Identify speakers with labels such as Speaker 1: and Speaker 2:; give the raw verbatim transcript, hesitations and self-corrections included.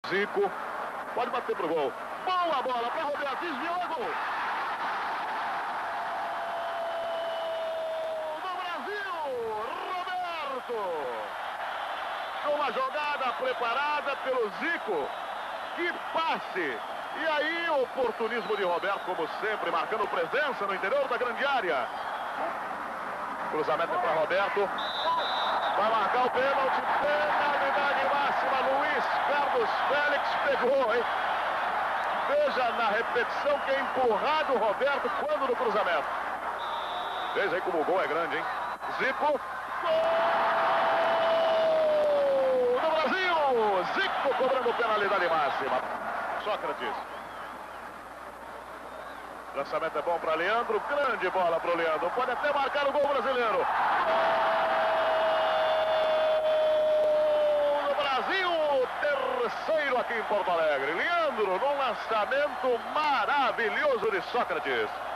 Speaker 1: Zico, pode bater pro gol. Boa bola para Roberto, desviou a gol. Do Brasil, Roberto. Uma jogada preparada pelo Zico. Que passe. E aí o oportunismo de Roberto, como sempre, marcando presença no interior da grande área. Cruzamento para Roberto. Vai marcar o pênalti. Penalidade máxima. Luiz Carlos Félix pegou, hein? Veja na repetição que é empurrado o Roberto quando no cruzamento. Veja aí como o gol é grande, hein? Zico. Gol do Brasil! Zico cobrando penalidade máxima. Sócrates. Lançamento é bom para Leandro. Grande bola para o Leandro. Pode até marcar o gol brasileiro. Terceiro aqui em Porto Alegre. Leandro, num lançamento maravilhoso de Sócrates.